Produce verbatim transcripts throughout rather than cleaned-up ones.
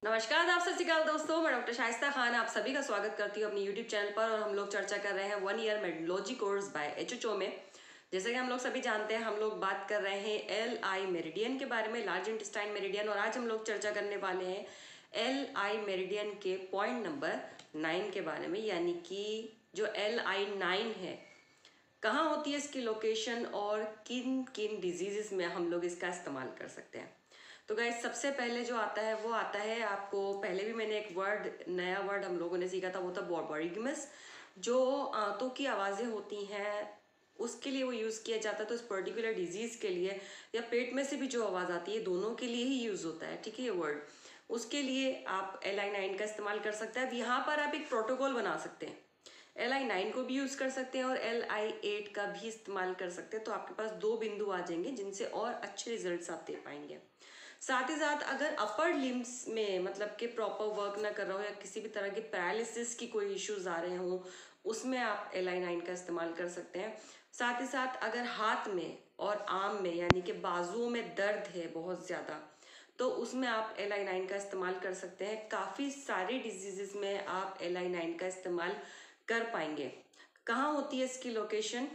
नमस्कार, आप सत श्री अकाल दोस्तों। मैं डॉक्टर शाइस्ता खान आप सभी का स्वागत करती हूँ अपनी यूट्यूब चैनल पर। और हम लोग चर्चा कर रहे हैं one year medicology course by HHO में। जैसे कि हम लोग सभी जानते हैं, हम लोग बात कर रहे हैं एल आई मेरिडियन के बारे में, लार्ज इंटेस्टाइन मेरिडियन। और आज हम लोग चर्चा करने वाले हैं एल आई मेरिडियन के पॉइंट नंबर नाइन के बारे में, यानी कि जो एल आई नाइन है, कहाँ होती है इसकी लोकेशन और किन किन डिजीजेस में हम लोग इसका इस्तेमाल कर सकते हैं। तो गाइस, सबसे पहले जो आता है वो आता है, आपको पहले भी मैंने एक वर्ड, नया वर्ड हम लोगों ने सीखा था, वो था बॉर्बोरिगमस। जो आंतों की आवाज़ें होती हैं उसके लिए वो यूज़ किया जाता है। तो इस पर्टिकुलर डिजीज़ के लिए या पेट में से भी जो आवाज़ आती है, दोनों के लिए ही यूज़ होता है, ठीक है, ये वर्ड। उसके लिए आप एल आई नाइन का इस्तेमाल कर सकते हैं। अब यहाँ पर आप एक प्रोटोकॉल बना सकते हैं, एल आई नाइन को भी यूज़ कर सकते हैं और एल आई एट का भी इस्तेमाल कर सकते हैं। तो आपके पास दो बिंदु आ जाएंगे जिनसे और अच्छे रिजल्ट्स आप दे पाएंगे। साथ ही साथ अगर अपर लिम्स में मतलब कि प्रॉपर वर्क ना कर रहा हो या किसी भी तरह के पैरालिसिस की कोई इश्यूज आ रहे हों, उसमें आप एल आई नाइन का इस्तेमाल कर सकते हैं। साथ ही साथ अगर हाथ में और आर्म में यानी कि बाजुओं में दर्द है बहुत ज़्यादा, तो उसमें आप एल आई नाइन का इस्तेमाल कर सकते हैं। काफ़ी सारी डिजीजेस में आप एल आई नाइन का इस्तेमाल कर पाएंगे। कहाँ होती है इसकी लोकेशन?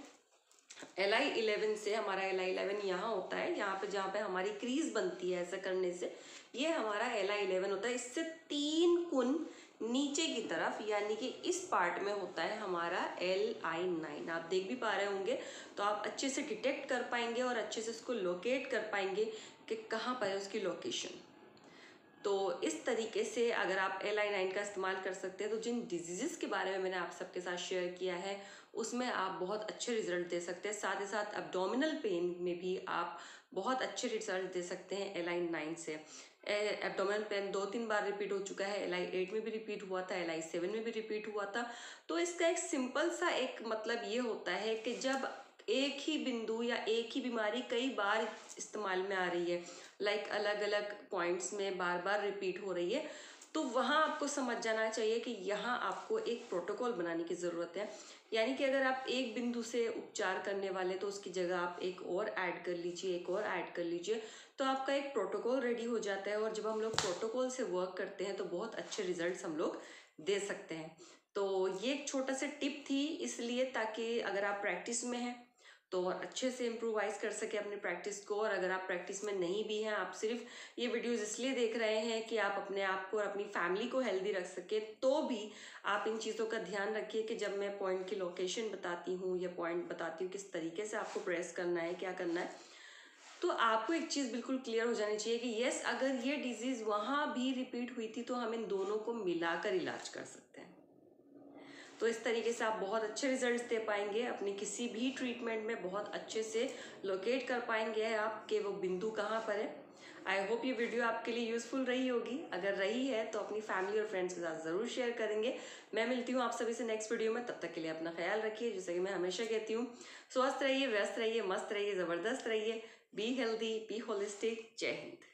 एल आई इलेवन से, हमारा एल आई इलेवन यहाँ होता है, यहाँ पे जहाँ पे हमारी क्रीज बनती है ऐसा करने से, ये हमारा एल आई इलेवन होता है। इससे तीन गुण नीचे की तरफ यानी कि इस पार्ट में होता है हमारा एल आई नाइन। आप देख भी पा रहे होंगे, तो आप अच्छे से डिटेक्ट कर पाएंगे और अच्छे से उसको लोकेट कर पाएंगे कि कहाँ पर है उसकी लोकेशन। तो इस तरीके से अगर आप एल आई नाइन का इस्तेमाल कर सकते हैं, तो जिन डिजीज़ के बारे में मैंने आप सबके साथ शेयर किया है उसमें आप बहुत अच्छे रिजल्ट दे सकते हैं। साथ ही साथ एब्डोमिनल पेन में भी आप बहुत अच्छे रिजल्ट दे सकते हैं एल आई नाइन से। एब्डोमिनल पेन दो तीन बार रिपीट हो चुका है, एल आई एट में भी रिपीट हुआ था, एल आई सेवन में भी रिपीट हुआ था। तो इसका एक सिंपल सा एक मतलब ये होता है कि जब एक ही बिंदु या एक ही बीमारी कई बार इस्तेमाल में आ रही है, लाइक अलग अलग पॉइंट्स में बार बार रिपीट हो रही है, तो वहाँ आपको समझ जाना चाहिए कि यहाँ आपको एक प्रोटोकॉल बनाने की ज़रूरत है। यानी कि अगर आप एक बिंदु से उपचार करने वाले, तो उसकी जगह आप एक और ऐड कर लीजिए, एक और ऐड कर लीजिए, तो आपका एक प्रोटोकॉल रेडी हो जाता है। और जब हम लोग प्रोटोकॉल से वर्क करते हैं तो बहुत अच्छे रिजल्ट्स हम लोग दे सकते हैं। तो ये एक छोटा सा टिप थी, इसलिए ताकि अगर आप प्रैक्टिस में हैं तो अच्छे से इम्प्रोवाइज कर सके अपनी प्रैक्टिस को। और अगर आप प्रैक्टिस में नहीं भी हैं, आप सिर्फ ये वीडियोस इसलिए देख रहे हैं कि आप अपने आप को और अपनी फैमिली को हेल्दी रख सके, तो भी आप इन चीज़ों का ध्यान रखिए कि जब मैं पॉइंट की लोकेशन बताती हूँ या पॉइंट बताती हूँ किस तरीके से आपको प्रेस करना है, क्या करना है, तो आपको एक चीज़ बिल्कुल क्लियर हो जानी चाहिए कि यस, अगर ये डिजीज़ वहाँ भी रिपीट हुई थी तो हम इन दोनों को मिलाकर इलाज कर सकते हैं। तो इस तरीके से आप बहुत अच्छे रिजल्ट्स दे पाएंगे अपनी किसी भी ट्रीटमेंट में, बहुत अच्छे से लोकेट कर पाएंगे आप कि वो बिंदु कहाँ पर है। आई होप ये वीडियो आपके लिए यूजफुल रही होगी। अगर रही है तो अपनी फैमिली और फ्रेंड्स के साथ ज़रूर शेयर करेंगे। मैं मिलती हूँ आप सभी से नेक्स्ट वीडियो में, तब तक के लिए अपना ख्याल रखिए। जैसे कि मैं हमेशा कहती हूँ, स्वस्थ रहिए, व्यस्त रहिए, मस्त रहिए, ज़बरदस्त रहिए। Be healthy, be holistic. जय हिंद।